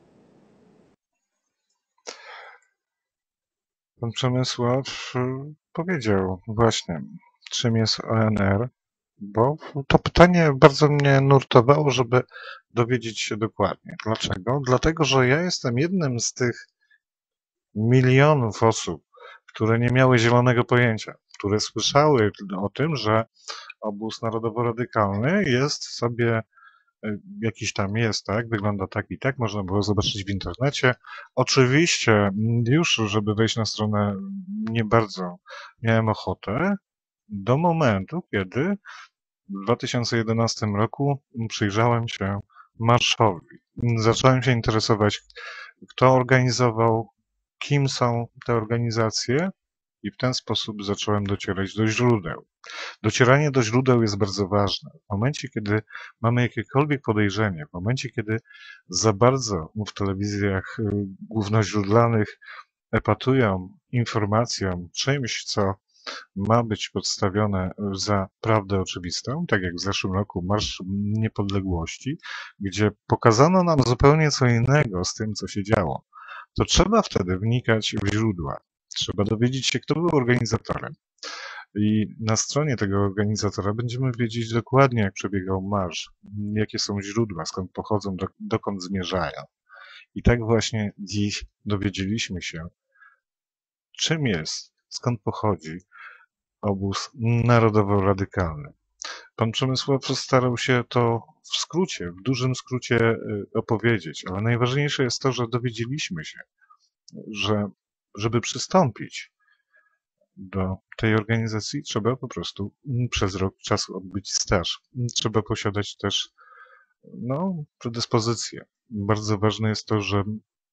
A: Pan Przemysław powiedział właśnie, czym jest O N R, bo to pytanie bardzo mnie nurtowało, żeby dowiedzieć się dokładnie. Dlaczego? Dlatego, że ja jestem jednym z tych milionów osób, które nie miały zielonego pojęcia, które słyszały o tym, że obóz narodowo-radykalny jest sobie jakiś tam jest, tak? Wygląda tak i tak, można było zobaczyć w internecie. Oczywiście już, żeby wejść na stronę, nie bardzo miałem ochotę, do momentu, kiedy w dwa tysiące jedenastym roku przyjrzałem się marszowi. Zacząłem się interesować, kto organizował, kim są te organizacje i w ten sposób zacząłem docierać do źródeł. Docieranie do źródeł jest bardzo ważne. W momencie, kiedy mamy jakiekolwiek podejrzenie, w momencie, kiedy za bardzo w telewizjach głównoźródlanych epatują informacją, czymś, co ma być podstawione za prawdę oczywistą, tak jak w zeszłym roku Marsz Niepodległości, gdzie pokazano nam zupełnie co innego z tym, co się działo, to trzeba wtedy wnikać w źródła. Trzeba dowiedzieć się, kto był organizatorem. I na stronie tego organizatora będziemy wiedzieć dokładnie, jak przebiegał marsz, jakie są źródła, skąd pochodzą, do, dokąd zmierzają. I tak właśnie dziś dowiedzieliśmy się, czym jest, skąd pochodzi obóz narodowo-radykalny. Pan Przemysław starał się to w skrócie, w dużym skrócie opowiedzieć, ale najważniejsze jest to, że dowiedzieliśmy się, że żeby przystąpić do tej organizacji, trzeba po prostu przez rok czasu odbyć staż. Trzeba posiadać też no, predyspozycje. Bardzo ważne jest to, że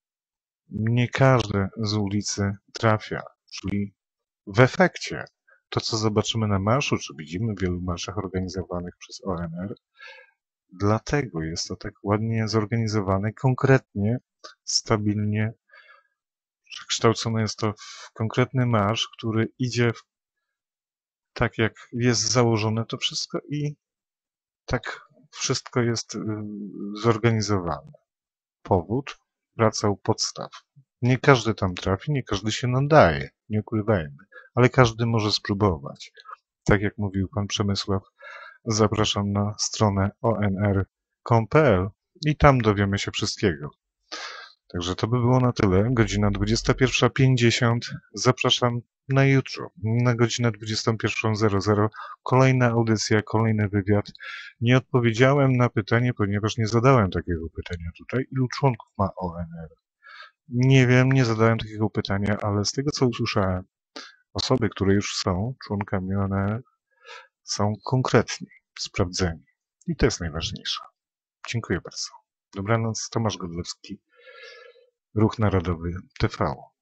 A: nie każdy z ulicy trafia, czyli w efekcie to, co zobaczymy na marszu, czy widzimy w wielu marszach organizowanych przez O N R, dlatego jest to tak ładnie zorganizowane, konkretnie, stabilnie przekształcone jest to w konkretny marsz, który idzie w, tak, jak jest założone to wszystko i tak wszystko jest y, zorganizowane. Powód, praca u podstaw. Nie każdy tam trafi, nie każdy się nadaje, nie ukrywajmy, ale każdy może spróbować. Tak jak mówił pan Przemysław, zapraszam na stronę o n r kropka com kropka p l i tam dowiemy się wszystkiego. Także to by było na tyle. Godzina dwudziesta pierwsza pięćdziesiąt. Zapraszam na jutro, na godzinę dwudziestą pierwszą zero zero. Kolejna audycja, kolejny wywiad. Nie odpowiedziałem na pytanie, ponieważ nie zadałem takiego pytania tutaj. Ilu członków ma O N R? Nie wiem, nie zadałem takiego pytania, ale z tego co usłyszałem, osoby, które już są członkami O N R, są konkretni, sprawdzeni. I to jest najważniejsze. Dziękuję bardzo. Dobranoc, Tomasz Godlewski, Ruch Narodowy T V.